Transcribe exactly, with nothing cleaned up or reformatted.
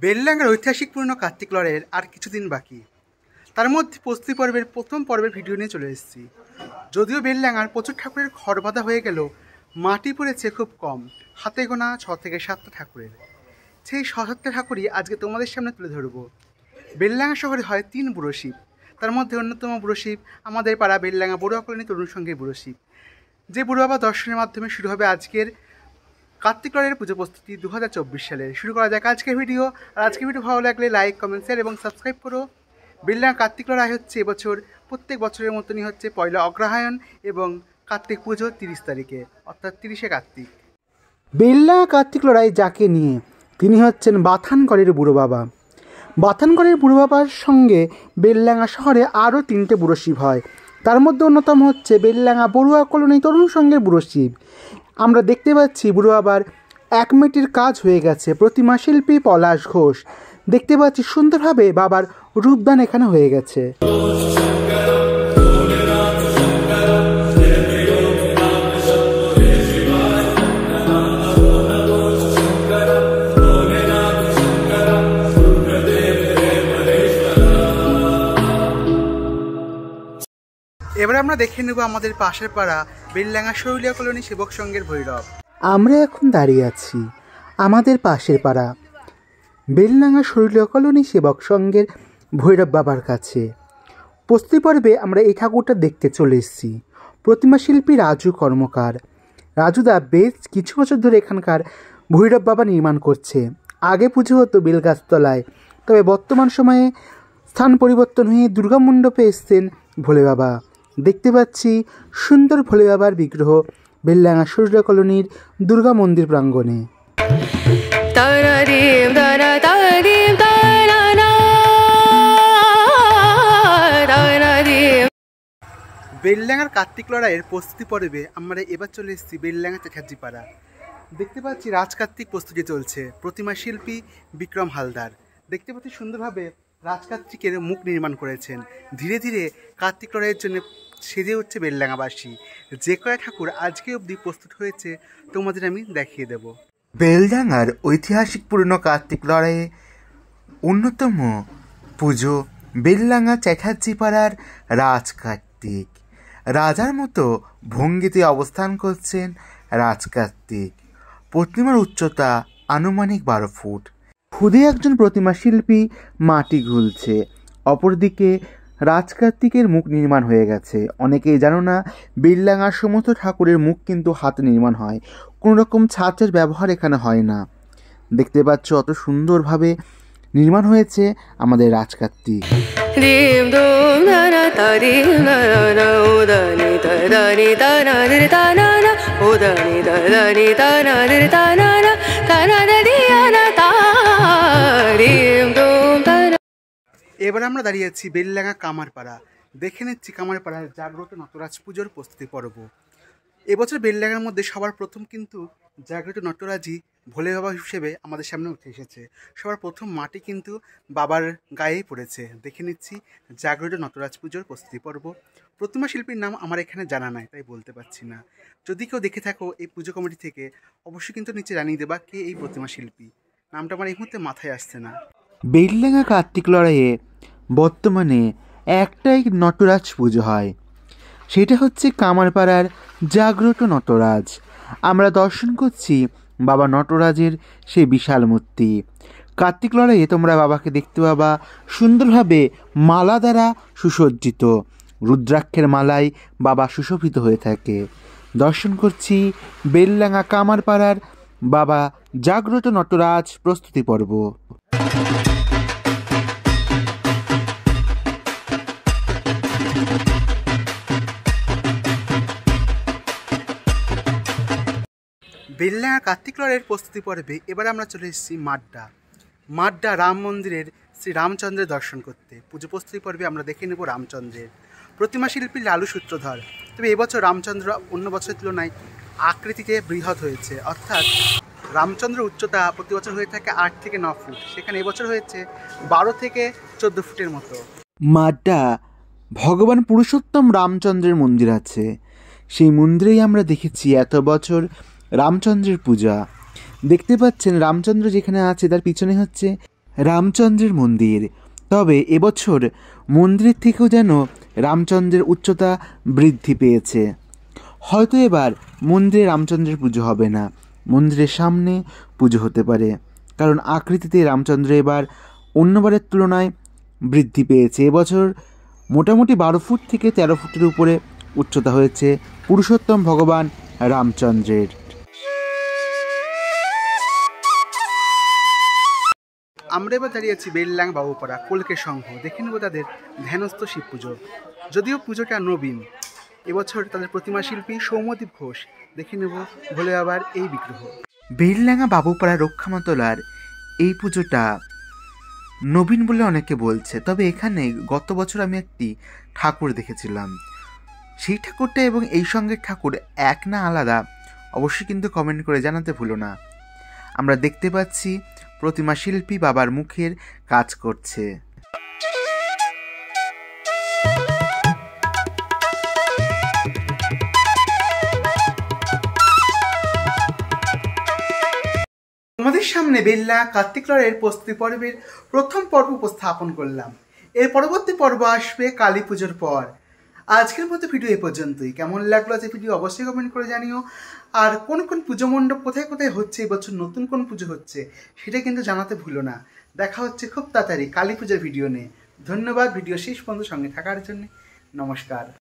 বেলডাঙ্গার ঐতিহাসিকপূর্ণ কার্তিক লড়াইয়ের আর কিছুদিন বাকি। তার মধ্যে প্রস্তুতি পর্বের প্রথম পর্বের ভিডিও নিয়ে চলে এসেছি। যদিও বেলডাঙ্গার প্রচুর ঠাকুরের ঘর বাঁধা হয়ে গেল, মাটি পড়েছে খুব কম, হাতে গোনা ছ থেকে সাতটা ঠাকুরের। সেই ছ সাতটা ঠাকুরই আজকে তোমাদের সামনে তুলে ধরবো। বেলডাঙ্গা শহরে হয় তিন বুড়ো শিব, তার মধ্যে অন্যতম বুড়ো শিব আমাদের পাড়া বেলডাঙ্গা বড়ুয়া কলোনি তরুণ সংঘের বুড়ো শিব। যে বুড়ো বাবা দর্শনের মাধ্যমে শুরু হবে আজকের কার্তিক লড়াইয়ের পুজো প্রস্তুতি দু হাজার চব্বিশ সালের। শুরু করা যাক আজকের ভিডিও। আর আজকের ভিডিও ভালো লাগলে লাইক, কমেন্ট, শেয়ার এবং সাবস্ক্রাইব করো। বেলডাঙ্গা কার্তিক লড়াই হচ্ছে এবছর প্রত্যেক বছরের মতনই হচ্ছে পয়লা অগ্রহায়ণ এবং কার্তিক পুজো তিরিশ তারিখে, অর্থাৎ তিরিশে কার্তিক। বেলডাঙ্গা কার্তিক লড়াই যাকে নিয়ে, তিনি হচ্ছেন বাথানগড়ের বুড়ো বাবা। বাথানগড়ের বুড়ো বাবার সঙ্গে বেলডাঙ্গা শহরে আরও তিনটে বুড়ো শিব হয়। তার মধ্যে অন্যতম হচ্ছে বেলডাঙ্গা বড়ুয়া কলোনি তরুণ সংঘের বুড়ো শিব। আমরা দেখতে পাচ্ছি বুড়ো বাবার এক মিনিটের কাজ হয়ে গেছে। প্রতিমা শিল্পী পলাশ ঘোষ। দেখতে পাচ্ছি সুন্দরভাবে বাবার রূপদান এখানে হয়ে গেছে। এবার আমরা দেখে নেব আমাদের পাশের পাড়া বেলডাঙ্গা শৈলিয়া কলোনি সেবক সংঘের ভৈরব। আমরা এখন দাঁড়িয়ে আছি আমাদের পাশের পাড়া বেলডাঙ্গা শৈলিয়া কলোনি সেবক সংঘের ভৈরব বাবার কাছে। প্রস্তুতি পর্বে আমরা এই ঠাকুরটা দেখতে চলে এসেছি। প্রতিমা শিল্পী রাজু কর্মকার। রাজুদা বেশ কিছু বছর ধরে এখানকার ভৈরব বাবা নির্মাণ করছে। আগে পুজো হতো বেলগাছতলায়, তবে বর্তমান সময়ে স্থান পরিবর্তন হয়ে দুর্গা মণ্ডপে এসছেন ভোলে বাবা। দেখতে পাচ্ছি সুন্দর ভোলে বাবার বিগ্রহ বেলডাঙ্গা শৈলিয়া কলোনির দুর্গা মন্দির প্রাঙ্গণে। বেলডাঙ্গার কার্তিক লড়াইয়ের প্রস্তুতি পর্বে আমরা এবার চলে এসেছি বেলডাঙ্গা চেখার্জি পাড়া। দেখতে পাচ্ছি রাজ কার্তিক প্রস্তুতি চলছে। প্রতিমা শিল্পী বিক্রম হালদার। দেখতে পাচ্ছি সুন্দরভাবে রাজ কার্তিকের মুখ নির্মাণ করেছেন। ধীরে ধীরে কার্তিক লড়াইয়ের জন্য সেজে উঠছে বেলডাঙ্গাবাসী। যে কয় ঠাকুর আজকে অবধি প্রস্তুত হয়েছে তোমাদের আমি দেখিয়ে দেব। বেলডাঙ্গার ঐতিহাসিক পুরনো কার্তিক লড়াইয়ে অন্যতম পুজো বেলডাঙ্গা চেখার্জি পাড়ার রাজ কার্তিক। রাজার মতো ভঙ্গিতে অবস্থান করছেন রাজ কার্তিক। প্রতিমার উচ্চতা আনুমানিক বারো ফুট। খুদে একজন প্রতিমা শিল্পী মাটি ঘুলছে। অপরদিকে রাজ কার্তিকের মুখ নির্মাণ হয়ে গেছে। অনেকেই জানো না, বেলডাঙ্গার সমস্ত ঠাকুরের মুখ কিন্তু হাতে নির্মাণ হয়, কোনো রকম ছাঁচের ব্যবহার এখানে হয় না। দেখতে পাচ্ছ অত সুন্দরভাবে নির্মাণ হয়েছে আমাদের রাজ কার্তিক। এবার আমরা দাঁড়িয়ে আছি বেলডাঙ্গা কামারপাড়া। দেখে নিচ্ছি কামারপাড়ার জাগ্রত নটরাজ পুজোর প্রস্তুতি পর্ব। এবছর বেলডাঙ্গার মধ্যে সবার প্রথম কিন্তু জাগ্রত নটরাজই ভোলে বাবা হিসেবে আমাদের সামনে উঠে এসেছে। সবার প্রথম মাটি কিন্তু বাবার গায়েই পড়েছে। দেখে নিচ্ছি জাগ্রত নটরাজ পুজোর প্রস্তুতি পর্ব। প্রতিমা শিল্পীর নাম আমার এখানে জানা নাই, তাই বলতে পারছি না। যদি কেউ দেখে থাকো এই পুজো কমিটি থেকে, অবশ্যই কিন্তু নিচে জানিয়ে দেবা কে এই প্রতিমা শিল্পী। নামটা আমার এই মুহূর্তে মাথায় আসছে না। বেলডাঙ্গা কার্তিক লড়াইয়ে বর্তমানে একটাই নটরাজ পুজো হয়, সেটা হচ্ছে কামারপাড়ার জাগ্রত নটরাজ। আমরা দর্শন করছি বাবা নটরাজের সেই বিশাল মূর্তি। কার্তিক লড়াইয়ে তোমরা বাবাকে দেখতে পাবা সুন্দরভাবে মালা দ্বারা সুসজ্জিত। রুদ্রাক্ষের মালায় বাবা সুশোভিত হয়ে থাকে। দর্শন করছি বেলডাঙ্গা কামারপাড়ার বাবা জাগ্রত নটরাজ প্রস্তুতি পর্ব। বেলডাঙ্গা কার্তিক লড়াইয়ের প্রস্তুতি পর্বে এবার আমরা চলে এসেছি মাড্ডা। মাড্ডা রাম মন্দিরের শ্রী রামচন্দ্রের দর্শন করতে। পুজো প্রস্তুতি পর্বে আমরা দেখে নেব রামচন্দ্রের। প্রতিমা শিল্পী লালু সূত্রধর। তবে এবছর রামচন্দ্র অন্য বছরের তুলনায় আকৃতিতে বৃহৎ হয়েছে, অর্থাৎ রামচন্দ্র উচ্চতা প্রতি বছর হয়ে থাকে আট থেকে ন ফুট, সেখানে এবছর হয়েছে বারো থেকে চোদ্দ ফুটের মতো। মাড্ডা ভগবান পুরুষোত্তম রামচন্দ্রের মন্দির আছে। সেই মন্দিরেই আমরা দেখেছি এত বছর রামচন্দ্রের পূজা। দেখতে পাচ্ছেন রামচন্দ্র যেখানে আছে তার পিছনে হচ্ছে রামচন্দ্রের মন্দির। তবে এবছর মন্দিরের থেকেও যেন রামচন্দ্রের উচ্চতা বৃদ্ধি পেয়েছে। হয়তো এবার মন্দিরে রামচন্দ্রের পুজো হবে না, মন্দিরের সামনে পুজো হতে পারে, কারণ আকৃতিতে রামচন্দ্র এবার অন্যবারের তুলনায় বৃদ্ধি পেয়েছে। এবছর মোটামুটি বারো ফুট থেকে তেরো ফুটের উপরে উচ্চতা হয়েছে পুরুষোত্তম ভগবান রামচন্দ্রের। আমরা এবার দাঁড়িয়েছি বেলডাঙা বাবুপাড়া কলকে সংঘ, দেখে নেব তাদের ধ্যানস্থ শিব পুজো। যদিও পুজোটা নবীন, এবছর তাদের প্রতিমা শিল্পী সৌম্যদীপ ঘোষ, দেখে নেব ভোলে আবার এই বিগ্রহ। বেলডাঙা বাবুপাড়া রক্ষামাতলার এই পুজোটা নবীন বলে অনেকে বলছে, তবে এখানে গত বছর আমি একটি ঠাকুর দেখেছিলাম। সেই ঠাকুরটা এবং এই সঙ্গের ঠাকুর এক না আলাদা অবশ্যই কিন্তু কমেন্ট করে জানাতে ভুলো না। আমরা দেখতে পাচ্ছি প্রতিমা শিল্পী বাবার মুখের কাজ করছে। আমাদের সামনে বেল্লা কার্তিক লড়াইয়ের প্রস্তুতি পর্বের প্রথম পর্ব উপস্থাপন করলাম। এর পরবর্তী পর্ব আসবে কালী পুজোর পর। আজকের মতো ভিডিও এ পর্যন্তই। কেমন লাগলো আজকের ভিডিও অবশ্যই কমেন্ট করে জানিও। আর কোন কোন পুজো মণ্ডপ কোথায় কোথায় হচ্ছে, এবছর নতুন কোন পুজো হচ্ছে সেটা কিন্তু জানাতে ভুলো না। দেখা হচ্ছে খুব তাড়াতাড়ি কালী পুজোর ভিডিও নিয়ে। ধন্যবাদ ভিডিও শেষ পর্যন্ত সঙ্গে থাকার জন্য। নমস্কার।